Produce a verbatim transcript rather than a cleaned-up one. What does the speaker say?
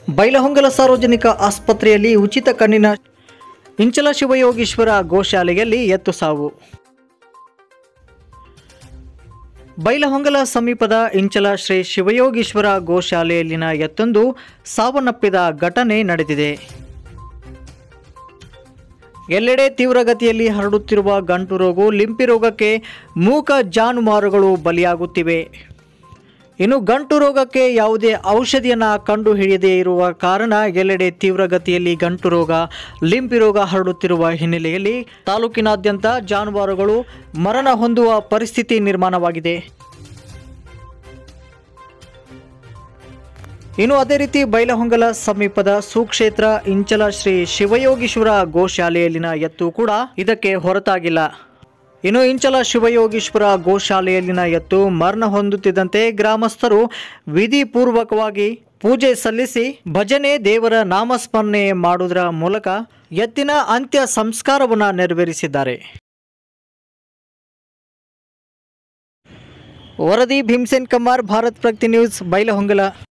ಬೈಲಹೊಂಗಲ ಸಾರ್ವಜನಿಕ ಆಸ್ಪತ್ರೆಯಲ್ಲಿ ಉಚಿತ ಕಣ್ಣಿನ ಇಂಚಲ ಶಿವಯೋಗೀಶ್ವರ ಗೋಶಾಲೆಯಲ್ಲಿ ಎತ್ತು ಸಾವು. ಬೈಲಹೊಂಗಲ ಸಮೀಪದ ಇಂಚಲ ಶ್ರೀ ಶಿವಯೋಗೀಶ್ವರ ಗೋಶಾಲೆಯಲ್ಲಿನ ಎತ್ತೊಂದು ಸಾವನ್ನಪ್ಪಿದ ಘಟನೆ ನಡೆದಿದೆ. ಎಲ್ಲೆಡೆ ತೀವ್ರಗತಿಯಲ್ಲಿ ಹರಡುತ್ತಿರುವ ಗಂಟು ರೋಗ, ಲಿಂಪಿ ರೋಗಕ್ಕೆ ಮೂಕ ಜಾನುವಾರುಗಳು ಬಲಿಯಾಗುತ್ತಿವೆ. ಇನ್ನು ಗಂಟು ರೋಗಕ್ಕೆ ಯಾವುದೇ ಔಷಧಿಯನ್ನು ಕಂಡುಹಿಡಿಯದೇ ಇರುವ ಕಾರಣ ಎಲ್ಲೆಡೆ ತೀವ್ರಗತಿಯಲ್ಲಿ ಗಂಟು ರೋಗ, ಲಿಂಪಿ ರೋಗ ಹರಡುತ್ತಿರುವ ಹಿನ್ನೆಲೆಯಲ್ಲಿ ತಾಲೂಕಿನಾದ್ಯಂತ ಜಾನುವಾರುಗಳು ಮರಣ ಹೊಂದುವ ಪರಿಸ್ಥಿತಿ ನಿರ್ಮಾಣವಾಗಿದೆ. ಇನ್ನು ಅದೇ ರೀತಿ ಬೈಲಹೊಂಗಲ ಸಮೀಪದ ಸುಕ್ಷೇತ್ರ ಇಂಚಲ ಶ್ರೀ ಶಿವಯೋಗೀಶ್ವರ ಗೋಶಾಲೆಯಲ್ಲಿನ ಎತ್ತು ಕೂಡ ಇದಕ್ಕೆ ಹೊರತಾಗಿಲ್ಲ. ಇನ್ನು ಇಂಚಲ ಶಿವಯೋಗೀಶ್ವರ ಗೋಶಾಲೆಯಲ್ಲಿನ ಎತ್ತು ಮರಣ ಹೊಂದುತ್ತಿದ್ದಂತೆ ಗ್ರಾಮಸ್ಥರು ವಿಧಿಪೂರ್ವಕವಾಗಿ ಪೂಜೆ ಸಲ್ಲಿಸಿ ಭಜನೆ, ದೇವರ ನಾಮಸ್ಮರಣೆ ಮಾಡುವುದರ ಮೂಲಕ ಎತ್ತಿನ ಅಂತ್ಯ ಸಂಸ್ಕಾರವನ್ನು ನೆರವೇರಿಸಿದ್ದಾರೆ. ವರದಿ ಭೀಮಸೇನ್ ಕಮ್ಮಾರ್, ಭಾರತ್ ಪ್ರಗತಿ ನ್ಯೂಸ್, ಬೈಲಹೊಂಗಲ.